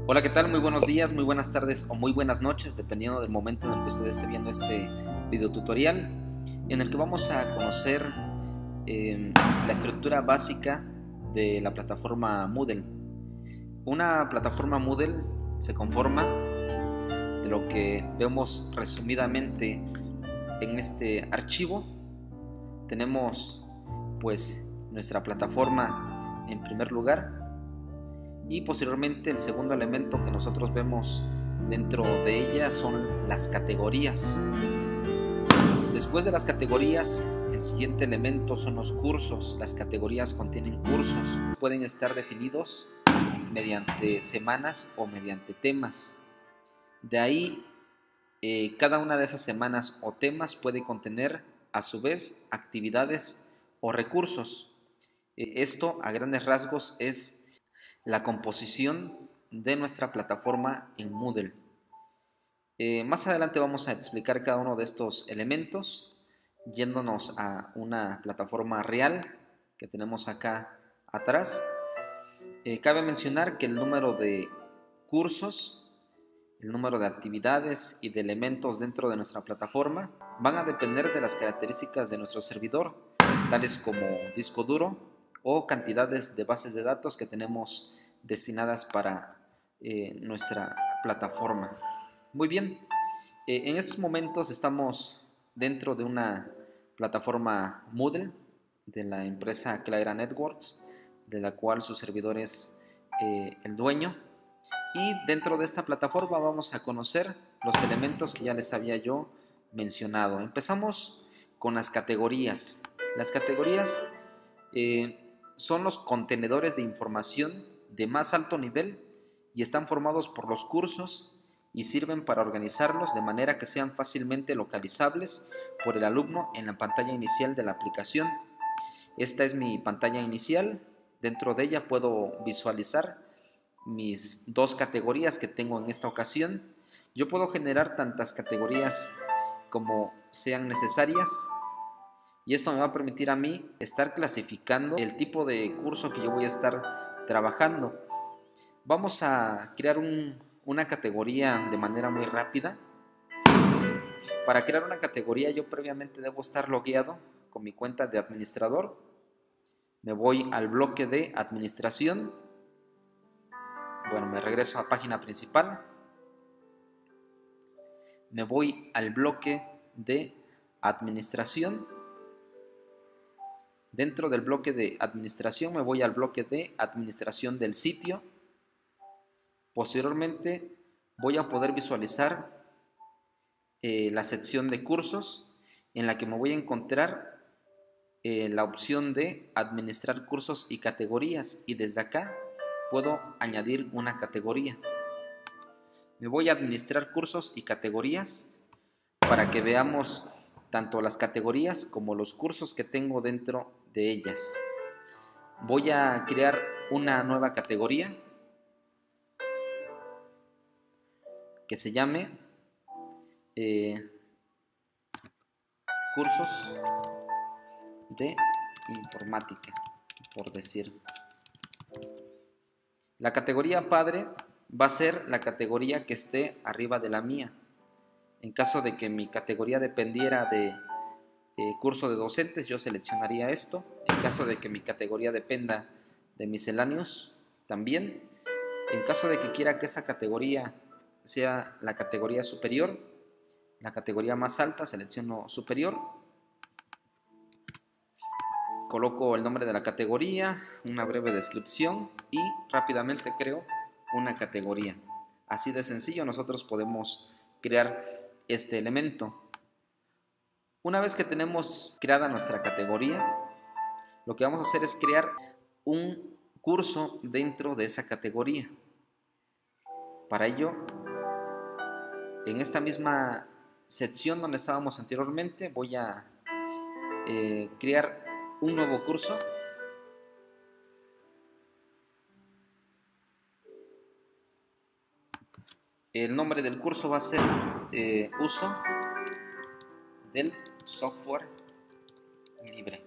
Hola, ¿qué tal? Muy buenos días, muy buenas tardes o muy buenas noches, dependiendo del momento en el que usted esté viendo este video tutorial, en el que vamos a conocer la estructura básica de la plataforma Moodle. Una plataforma Moodle se conforma de lo que vemos resumidamente en este archivo. Tenemos pues nuestra plataforma en primer lugar, y posteriormente el segundo elemento que nosotros vemos dentro de ella son las categorías. Después de las categorías, el siguiente elemento son los cursos. Las categorías contienen cursos, pueden estar definidos mediante semanas o mediante temas. De ahí cada una de esas semanas o temas puede contener a su vez actividades o recursos. Esto a grandes rasgos es la composición de nuestra plataforma en Moodle. Más adelante vamos a explicar cada uno de estos elementos yéndonos a una plataforma real que tenemos acá atrás. Cabe mencionar que el número de cursos, el número de actividades y de elementos dentro de nuestra plataforma van a depender de las características de nuestro servidor, tales como disco duro o cantidades de bases de datos que tenemos destinadas para nuestra plataforma. Muy bien, en estos momentos estamos dentro de una plataforma Moodle de la empresa Clara Networks, de la cual su servidor es el dueño. Y dentro de esta plataforma vamos a conocer los elementos que ya les había yo mencionado. Empezamos con las categorías. Las categorías son los contenedores de información de más alto nivel y están formados por los cursos y sirven para organizarlos de manera que sean fácilmente localizables por el alumno en la pantalla inicial de la aplicación. Esta es mi pantalla inicial. Dentro de ella puedo visualizar mis dos categorías que tengo en esta ocasión. Yo puedo generar tantas categorías como sean necesarias, y esto me va a permitir a mí estar clasificando el tipo de curso que yo voy a estar trabajando. Vamos a crear una categoría de manera muy rápida. Para crear una categoría yo previamente debo estar logueado con mi cuenta de administrador. Me voy al bloque de administración. Bueno, me regreso a página principal. Me voy al bloque de administración. Dentro del bloque de administración me voy al bloque de administración del sitio. Posteriormente voy a poder visualizar la sección de cursos, en la que me voy a encontrar la opción de administrar cursos y categorías, y desde acá puedo añadir una categoría. Me voy a administrar cursos y categorías para que veamos tanto las categorías como los cursos que tengo dentro de ellas. Voy a crear una nueva categoría que se llame cursos de informática, por decir. La categoría padre va a ser la categoría que esté arriba de la mía. En caso de que mi categoría dependiera de curso de docentes, yo seleccionaría esto. En caso de que mi categoría dependa de misceláneos, también. En caso de que quiera que esa categoría sea la categoría superior, la categoría más alta, selecciono superior. Coloco el nombre de la categoría, una breve descripción y rápidamente creo una categoría. Así de sencillo nosotros podemos crear este elemento. Una vez que tenemos creada nuestra categoría, lo que vamos a hacer es crear un curso dentro de esa categoría. Para ello, en esta misma sección donde estábamos anteriormente, voy a crear un nuevo curso. El nombre del curso va a ser uso del software libre.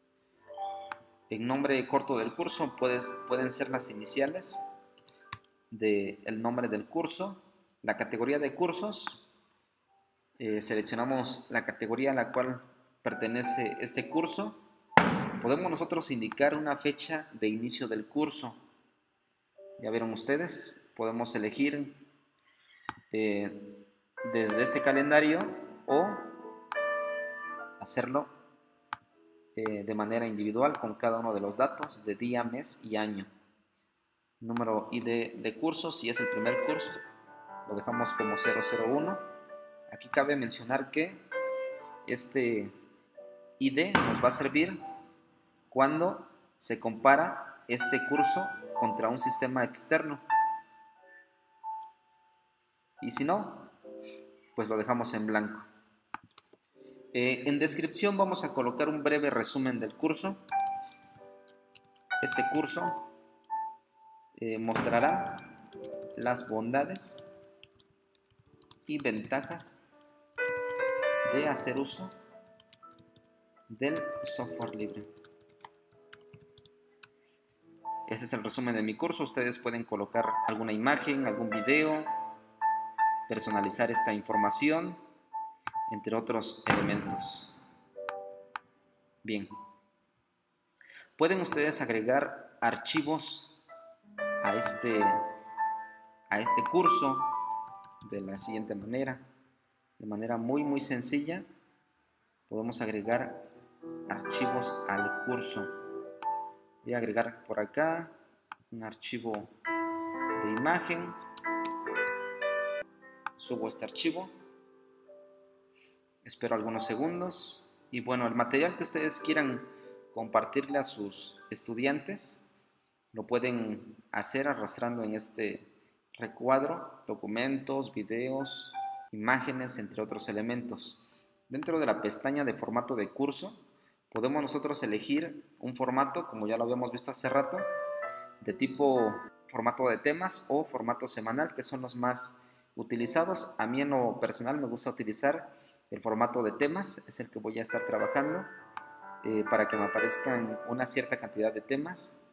El nombre corto del curso pueden ser las iniciales del nombre del curso, la categoría de cursos, seleccionamos la categoría a la cual pertenece este curso. Podemos nosotros indicar una fecha de inicio del curso. Ya vieron ustedes, podemos elegir desde este calendario o hacerlo de manera individual con cada uno de los datos de día, mes y año. Número ID de curso, si es el primer curso, lo dejamos como 001. Aquí cabe mencionar que este ID nos va a servir cuando se compara este curso contra un sistema externo. Y si no, pues lo dejamos en blanco. En descripción vamos a colocar un breve resumen del curso. Este curso mostrará las bondades y ventajas de hacer uso del software libre. Ese es el resumen de mi curso. Ustedes pueden colocar alguna imagen, algún video, personalizar esta información, entre otros elementos. Bien. Pueden ustedes agregar archivos a este curso de la siguiente manera. De manera muy sencilla, podemos agregar archivos al curso. Voy a agregar por acá un archivo de imagen. Subo este archivo. Espero algunos segundos. Y bueno, el material que ustedes quieran compartirle a sus estudiantes, lo pueden hacer arrastrando en este recuadro documentos, videos, imágenes, entre otros elementos. Dentro de la pestaña de formato de curso, podemos nosotros elegir un formato, como ya lo habíamos visto hace rato, de tipo formato de temas o formato semanal, que son los más utilizados. A mí en lo personal me gusta utilizar el formato de temas, es el que voy a estar trabajando para que me aparezcan una cierta cantidad de temas.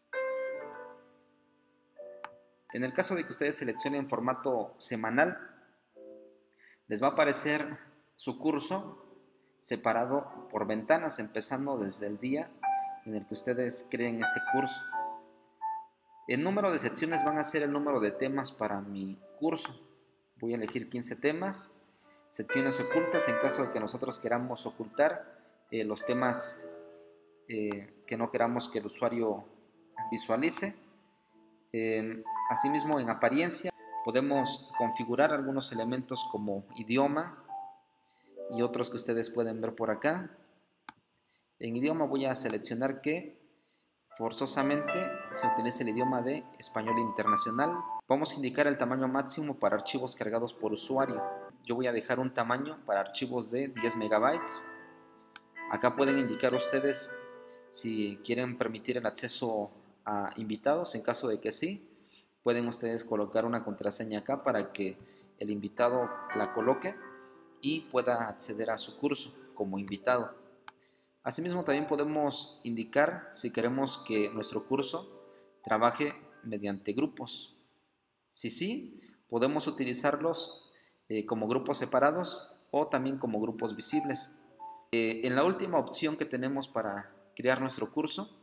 En el caso de que ustedes seleccionen formato semanal, les va a aparecer su curso separado por ventanas, empezando desde el día en el que ustedes creen este curso. El número de secciones van a ser el número de temas para mi curso. Voy a elegir 15 temas. Secciones ocultas en caso de que nosotros queramos ocultar los temas que no queramos que el usuario visualice. Asimismo, en apariencia podemos configurar algunos elementos como idioma y otros que ustedes pueden ver por acá. En idioma voy a seleccionar que forzosamente se utilice el idioma de español internacional. Vamos a indicar el tamaño máximo para archivos cargados por usuario. Yo voy a dejar un tamaño para archivos de 10 megabytes. Acá pueden indicar ustedes si quieren permitir el acceso a invitados. En caso de que sí, pueden ustedes colocar una contraseña acá para que el invitado la coloque y pueda acceder a su curso como invitado. Asimismo, también podemos indicar si queremos que nuestro curso trabaje mediante grupos. Si sí, podemos utilizarlos como grupos separados o también como grupos visibles. En la última opción que tenemos para crear nuestro curso,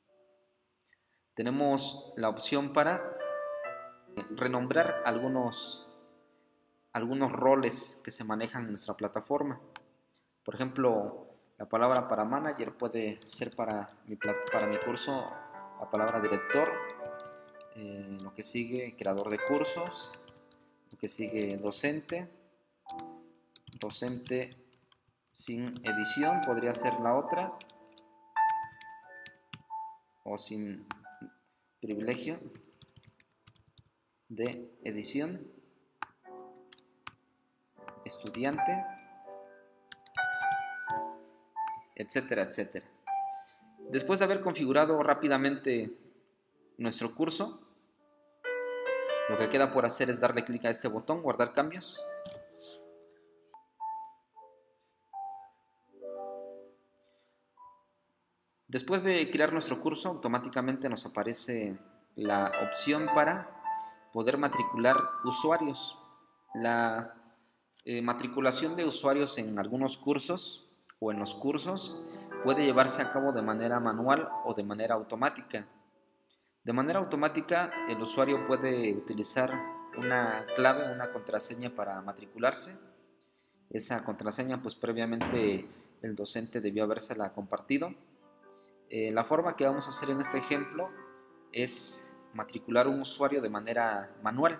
tenemos la opción para renombrar algunos roles que se manejan en nuestra plataforma. Por ejemplo, la palabra para manager puede ser para mi curso la palabra director, lo que sigue creador de cursos, lo que sigue docente sin edición podría ser la otra, o sin privilegio de edición, estudiante, etcétera, etcétera. Después de haber configurado rápidamente nuestro curso, lo que queda por hacer es darle clic a este botón, guardar cambios. Después de crear nuestro curso, automáticamente nos aparece la opción para poder matricular usuarios. La matriculación de usuarios en algunos cursos o en los cursos puede llevarse a cabo de manera manual o de manera automática. De manera automática, el usuario puede utilizar una clave, una contraseña para matricularse. Esa contraseña, pues previamente el docente debió habérsela compartido. La forma que vamos a hacer en este ejemplo es matricular un usuario de manera manual.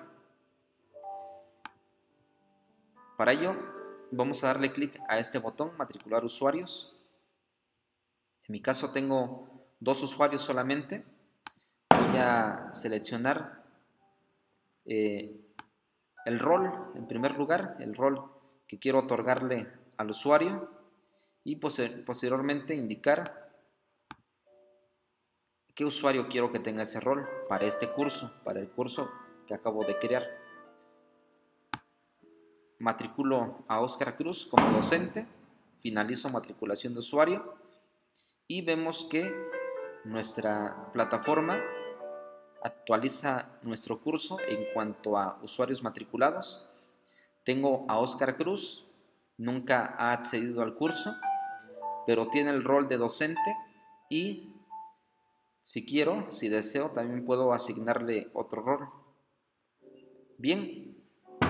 Para ello, vamos a darle clic a este botón, matricular usuarios. En mi caso tengo 2 usuarios solamente. Voy a seleccionar el rol, en primer lugar, el rol que quiero otorgarle al usuario, y posteriormente indicar qué usuario quiero que tenga ese rol para este curso, para el curso que acabo de crear. Matriculo a Óscar Cruz como docente, finalizo matriculación de usuario y vemos que nuestra plataforma actualiza nuestro curso en cuanto a usuarios matriculados. Tengo a Óscar Cruz, nunca ha accedido al curso, pero tiene el rol de docente y si quiero, si deseo, también puedo asignarle otro rol. Bien,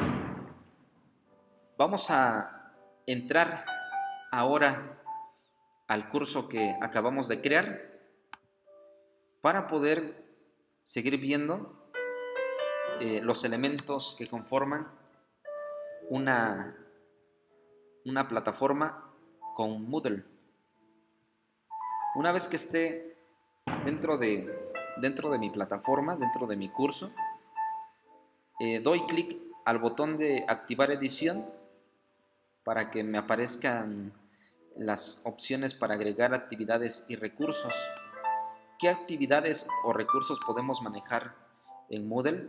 vamos a entrar ahora al curso que acabamos de crear para poder seguir viendo los elementos que conforman una plataforma con Moodle. Una vez que esté dentro de mi plataforma, dentro de mi curso, doy clic al botón de activar edición para que me aparezcan las opciones para agregar actividades y recursos. ¿Qué actividades o recursos podemos manejar en Moodle?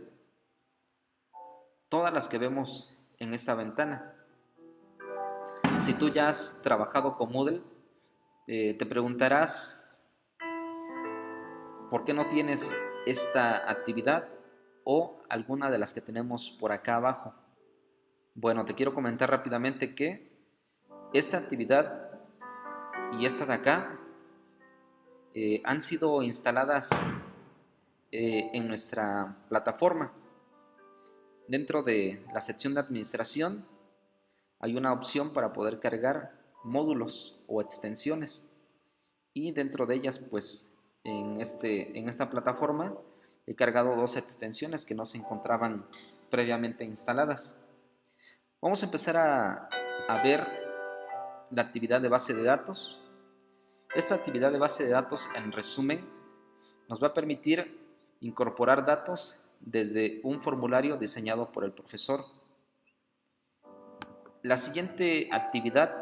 Todas las que vemos en esta ventana. Si tú ya has trabajado con Moodle, te preguntarás ¿por qué no tienes esta actividad o alguna de las que tenemos por acá abajo? Bueno, te quiero comentar rápidamente que esta actividad y esta de acá han sido instaladas en nuestra plataforma. Dentro de la sección de administración hay una opción para poder cargar módulos o extensiones y dentro de ellas pues en esta plataforma he cargado 2 extensiones que no se encontraban previamente instaladas. Vamos a empezar a ver la actividad de base de datos. Esta actividad de base de datos, en resumen, nos va a permitir incorporar datos desde un formulario diseñado por el profesor. La siguiente actividad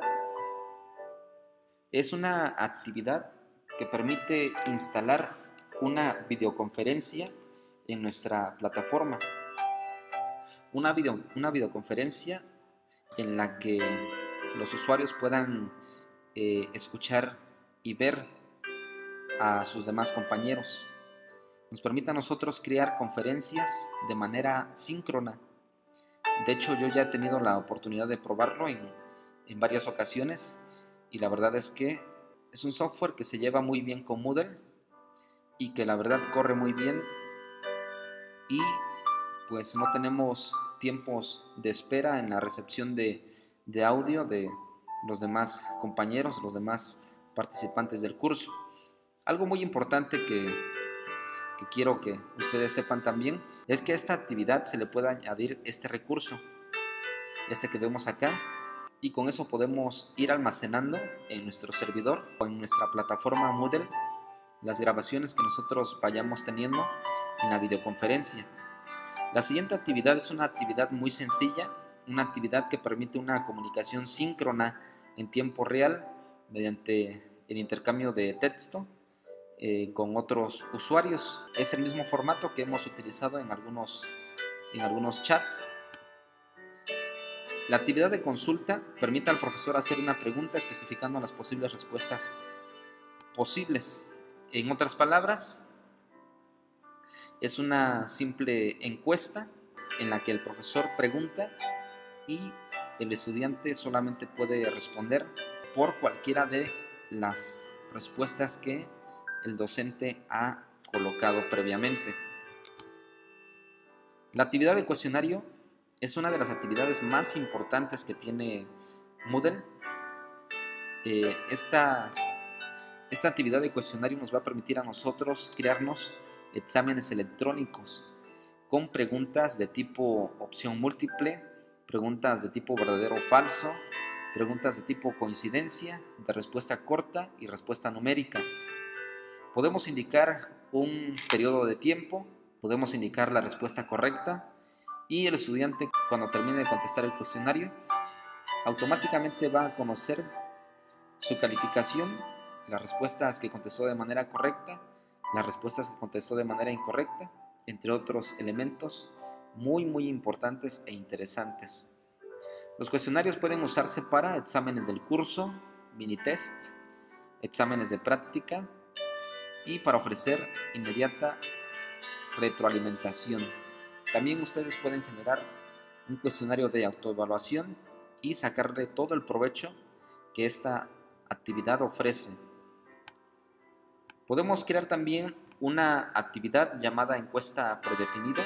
es una actividad que permite instalar una videoconferencia en nuestra plataforma. Una videoconferencia en la que los usuarios puedan escuchar y ver a sus demás compañeros. Nos permite a nosotros crear conferencias de manera síncrona. De hecho, yo ya he tenido la oportunidad de probarlo en varias ocasiones y la verdad es que es un software que se lleva muy bien con Moodle y que la verdad corre muy bien y pues no tenemos tiempos de espera en la recepción de audio de los demás compañeros, los demás participantes del curso. Algo muy importante que quiero que ustedes sepan también es que a esta actividad se le puede añadir este recurso, este que vemos acá, y con eso podemos ir almacenando en nuestro servidor o en nuestra plataforma Moodle las grabaciones que nosotros vayamos teniendo en la videoconferencia. La siguiente actividad es una actividad muy sencilla, una actividad que permite una comunicación síncrona en tiempo real mediante el intercambio de texto con otros usuarios. Es el mismo formato que hemos utilizado en algunos chats. La actividad de consulta permite al profesor hacer una pregunta especificando las posibles respuestas posibles. En otras palabras, Es una simple encuesta en la que el profesor pregunta y el estudiante solamente puede responder por cualquiera de las respuestas que el docente ha colocado previamente. La actividad de cuestionario es una de las actividades más importantes que tiene Moodle. Esta actividad de cuestionario nos va a permitir a nosotros crearnos exámenes electrónicos con preguntas de tipo opción múltiple, preguntas de tipo verdadero o falso, preguntas de tipo coincidencia, de respuesta corta y respuesta numérica. Podemos indicar un periodo de tiempo, podemos indicar la respuesta correcta y el estudiante, cuando termine de contestar el cuestionario, automáticamente va a conocer su calificación, las respuestas que contestó de manera correcta, las respuestas que contestó de manera incorrecta, entre otros elementos muy importantes e interesantes. Los cuestionarios pueden usarse para exámenes del curso, mini test, exámenes de práctica y para ofrecer inmediata retroalimentación. También ustedes pueden generar un cuestionario de autoevaluación y sacarle todo el provecho que esta actividad ofrece. Podemos crear también una actividad llamada encuesta predefinida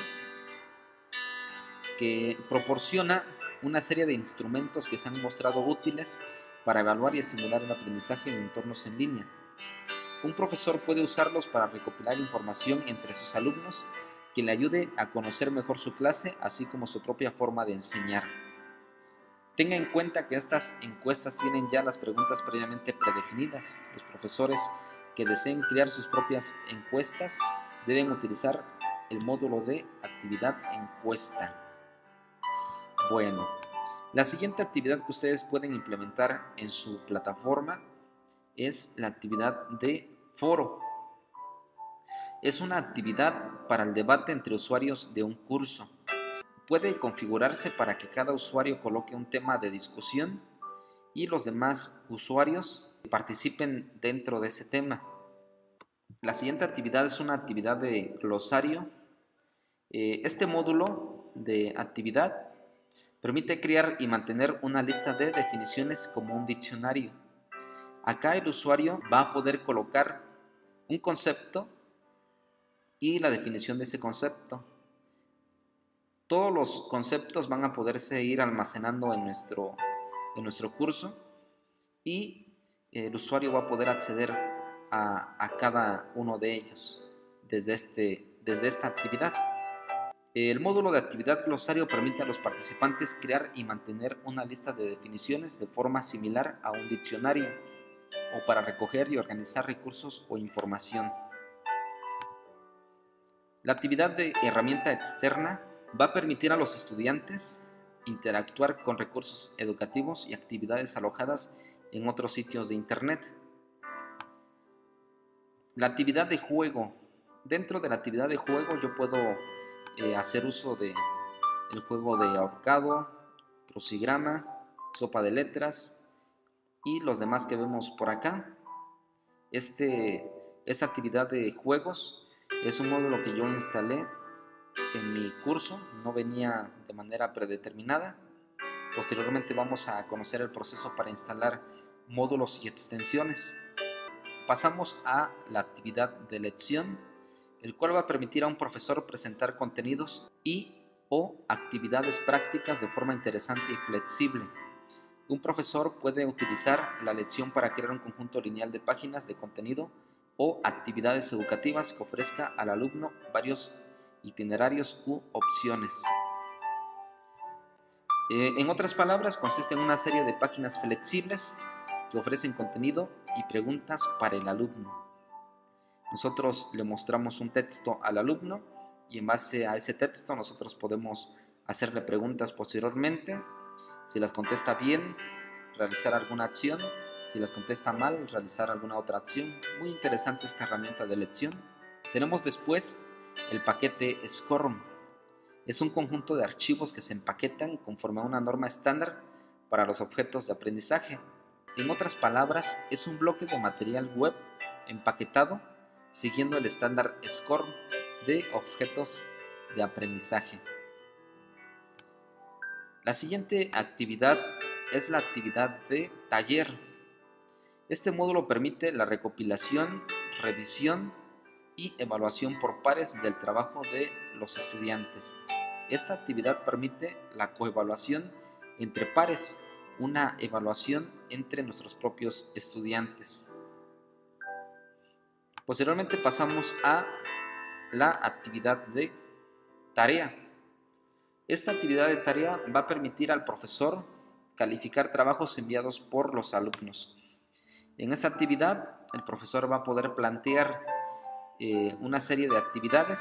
que proporciona una serie de instrumentos que se han mostrado útiles para evaluar y estimular el aprendizaje en entornos en línea. Un profesor puede usarlos para recopilar información entre sus alumnos que le ayude a conocer mejor su clase, así como su propia forma de enseñar. Tenga en cuenta que estas encuestas tienen ya las preguntas previamente predefinidas. Los profesores que deseen crear sus propias encuestas deben utilizar el módulo de actividad encuesta. Bueno, la siguiente actividad que ustedes pueden implementar en su plataforma es la actividad de foro. Es una actividad para el debate entre usuarios de un curso. Puede configurarse para que cada usuario coloque un tema de discusión y los demás usuarios participen dentro de ese tema. La siguiente actividad es una actividad de glosario. Este módulo de actividad permite crear y mantener una lista de definiciones como un diccionario. Acá el usuario va a poder colocar un concepto y la definición de ese concepto. Todos los conceptos van a poderse ir almacenando en nuestro curso y el usuario va a poder acceder a cada uno de ellos desde esta actividad. El módulo de actividad glosario permite a los participantes crear y mantener una lista de definiciones de forma similar a un diccionario o para recoger y organizar recursos o información. La actividad de herramienta externa va a permitir a los estudiantes interactuar con recursos educativos y actividades alojadas en otros sitios de internet. La actividad de juego. Dentro de la actividad de juego yo puedo hacer uso del juego de ahorcado, crucigrama, sopa de letras y los demás que vemos por acá. Esta actividad de juegos es un módulo que yo instalé en mi curso, no venía de manera predeterminada. Posteriormente vamos a conocer el proceso para instalar módulos y extensiones. Pasamos a la actividad de lección, el cual va a permitir a un profesor presentar contenidos o actividades prácticas de forma interesante y flexible. Un profesor puede utilizar la lección para crear un conjunto lineal de páginas de contenido o actividades educativas que ofrezca al alumno varios itinerarios u opciones. En otras palabras, consiste en una serie de páginas flexibles que ofrecen contenido y preguntas para el alumno. Nosotros le mostramos un texto al alumno y en base a ese texto nosotros podemos hacerle preguntas posteriormente. Si las contesta bien, realizar alguna acción. Si las contesta mal, realizar alguna otra acción. Muy interesante esta herramienta de lección. Tenemos después el paquete SCORM. Es un conjunto de archivos que se empaquetan conforme a una norma estándar para los objetos de aprendizaje. En otras palabras, es un bloque de material web empaquetado siguiendo el estándar SCORM, de objetos de aprendizaje. La siguiente actividad es la actividad de taller. Este módulo permite la recopilación, revisión y evaluación por pares del trabajo de los estudiantes. Esta actividad permite la coevaluación entre pares, una evaluación entre nuestros propios estudiantes. Posteriormente pasamos a la actividad de tarea. Esta actividad de tarea va a permitir al profesor calificar trabajos enviados por los alumnos. En esta actividad, el profesor va a poder plantear una serie de actividades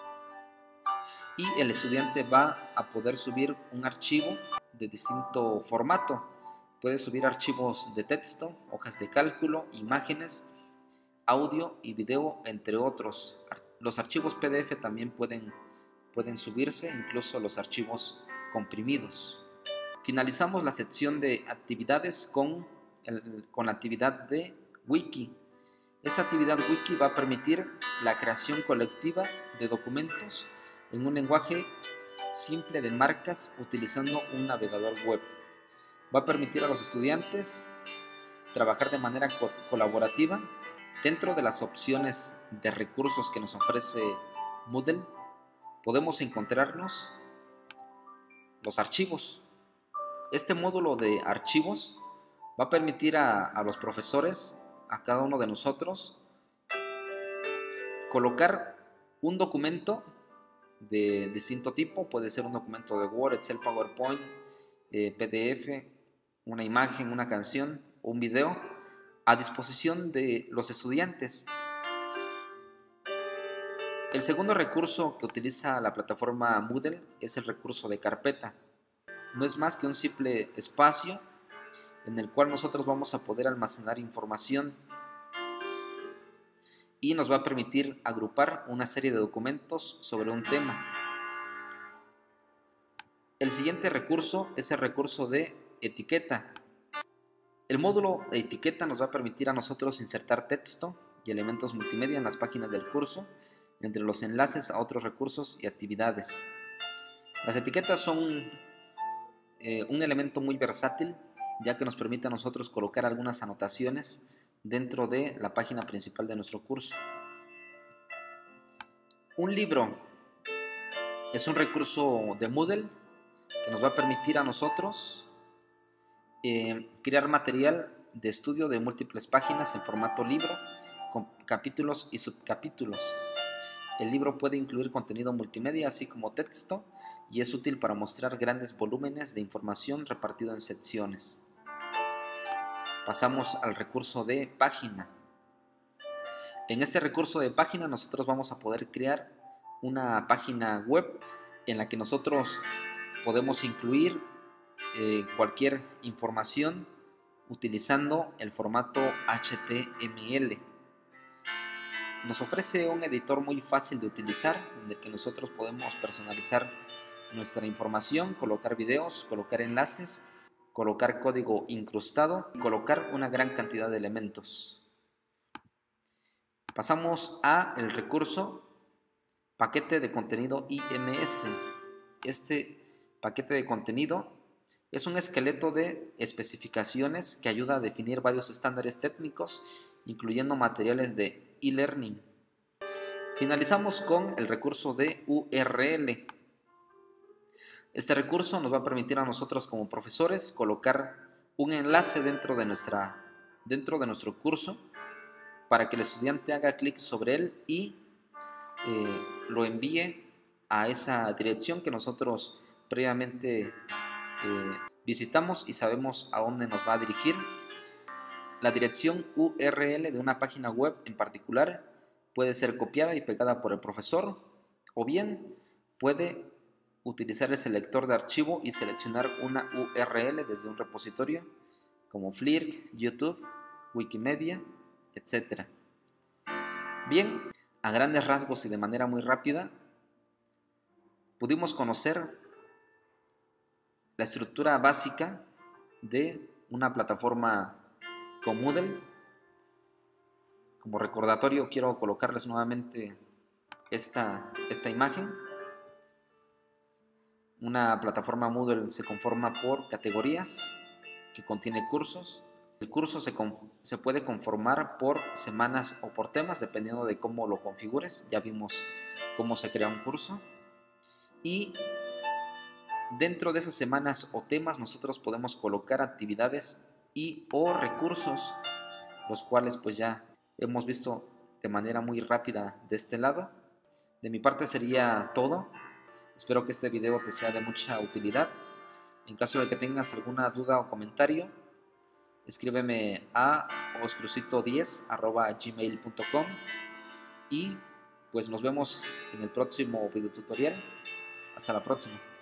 y el estudiante va a poder subir un archivo de distinto formato. Puede subir archivos de texto, hojas de cálculo, imágenes, audio y video, entre otros. Los archivos PDF también pueden subirse, incluso los archivos comprimidos. Finalizamos la sección de actividades con la actividad de Wiki. Esta actividad Wiki va a permitir la creación colectiva de documentos en un lenguaje simple de marcas utilizando un navegador web. Va a permitir a los estudiantes trabajar de manera colaborativa. Dentro de las opciones de recursos que nos ofrece Moodle, podemos encontrarnos los archivos. Este módulo de archivos va a permitir a los profesores, a cada uno de nosotros, colocar un documento de distinto tipo. Puede ser un documento de Word, Excel, PowerPoint, PDF, una imagen, una canción o un video a disposición de los estudiantes. El segundo recurso que utiliza la plataforma Moodle es el recurso de carpeta. No es más que un simple espacio en el cual nosotros vamos a poder almacenar información y nos va a permitir agrupar una serie de documentos sobre un tema. El siguiente recurso es el recurso de etiqueta. El módulo de etiqueta nos va a permitir a nosotros insertar texto y elementos multimedia en las páginas del curso, entre los enlaces a otros recursos y actividades. Las etiquetas son un elemento muy versátil, ya que nos permite a nosotros colocar algunas anotaciones dentro de la página principal de nuestro curso. Un libro es un recurso de Moodle que nos va a permitir a nosotros crear material de estudio de múltiples páginas en formato libro, con capítulos y subcapítulos. El libro puede incluir contenido multimedia, así como texto, y es útil para mostrar grandes volúmenes de información repartido en secciones. Pasamos al recurso de página. En este recurso de página nosotros vamos a poder crear una página web en la que nosotros podemos incluir cualquier información utilizando el formato HTML. Nos ofrece un editor muy fácil de utilizar, en el que nosotros podemos personalizar nuestra información, colocar videos, colocar enlaces, colocar código incrustado y colocar una gran cantidad de elementos. Pasamos a el recurso paquete de contenido IMS. Este paquete de contenido es un esqueleto de especificaciones que ayuda a definir varios estándares técnicos, incluyendo materiales de e-learning. Finalizamos con el recurso de URL. Este recurso nos va a permitir a nosotros como profesores colocar un enlace dentro de nuestro curso para que el estudiante haga clic sobre él y lo envíe a esa dirección que nosotros previamente visitamos y sabemos a dónde nos va a dirigir. La dirección URL de una página web en particular puede ser copiada y pegada por el profesor, o bien puede utilizar el selector de archivo y seleccionar una URL desde un repositorio como Flickr, YouTube, Wikimedia, etc. Bien, a grandes rasgos y de manera muy rápida, pudimos conocer la estructura básica de una plataforma con Moodle. Como recordatorio quiero colocarles nuevamente esta imagen. Una plataforma Moodle se conforma por categorías que contiene cursos. El curso se puede conformar por semanas o por temas, dependiendo de cómo lo configures. Ya vimos cómo se crea un curso. Y dentro de esas semanas o temas nosotros podemos colocar actividades y o recursos, los cuales pues ya hemos visto de manera muy rápida de este lado. De mi parte sería todo. Espero que este video te sea de mucha utilidad. En caso de que tengas alguna duda o comentario, escríbeme a oscrucito10@gmail.com y pues nos vemos en el próximo video tutorial. Hasta la próxima.